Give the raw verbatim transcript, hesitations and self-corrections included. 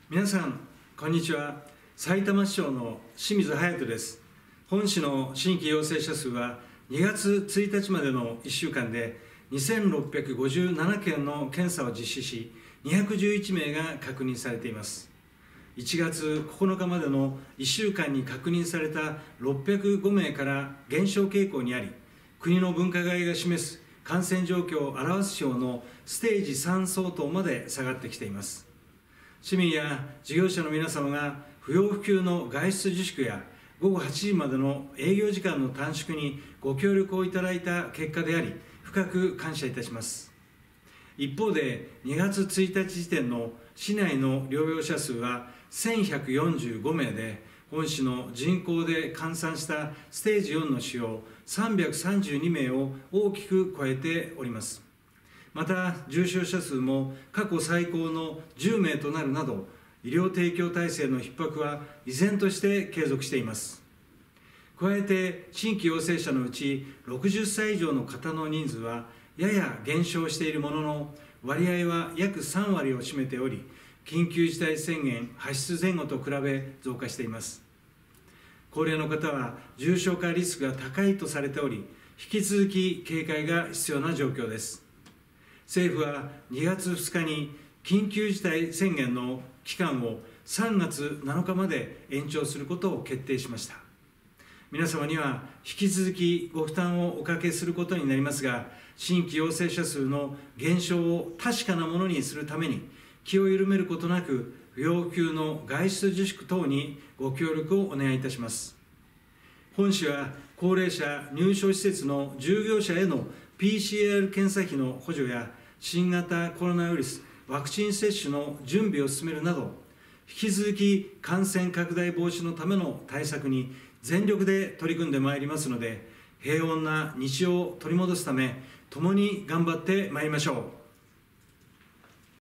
皆さんこんにちは。さいたま市長の清水隼人です。本市の新規陽性者数はにがつついたちまでのいっしゅうかんでにせんろっぴゃくごじゅうななけんの検査を実施し、にひゃくじゅういちめいが確認されています。いちがつここのかまでのいっしゅうかんに確認されたろっぴゃくごめいから減少傾向にあり、国の分科会が示す感染状況を表す指標のステージさん相当まで下がってきています。市民や事業者の皆様が不要不急の外出自粛やごごはちじまでの営業時間の短縮にご協力をいただいた結果であり、深く感謝いたします。一方で、にがつついたち時点の市内の療養者数はせんひゃくよんじゅうごめいで、本市の人口で換算したステージよんの指標さんびゃくさんじゅうにめいを大きく超えております。また、重症者数も過去最高のじゅうめいとなるなど、医療提供体制の逼迫は依然として継続しています。加えて、新規陽性者のうちろくじゅっさい以上の方の人数はやや減少しているものの、割合は約さんわりを占めており、緊急事態宣言発出前後と比べ増加しています。高齢の方は重症化リスクが高いとされており、引き続き警戒が必要な状況です。政府はにがつふつかに緊急事態宣言の期間をさんがつなのかまで延長することを決定しました。皆様には引き続きご負担をおかけすることになりますが、新規陽性者数の減少を確かなものにするために、気を緩めることなく不要不急の外出自粛等にご協力をお願いいたします。本市は高齢者入所施設の従業者への ピーシーアール 検査費の補助や新型コロナウイルスワクチン接種の準備を進めるなど、引き続き感染拡大防止のための対策に全力で取り組んでまいりますので、平穏な日常を取り戻すため、共に頑張ってまいりましょう。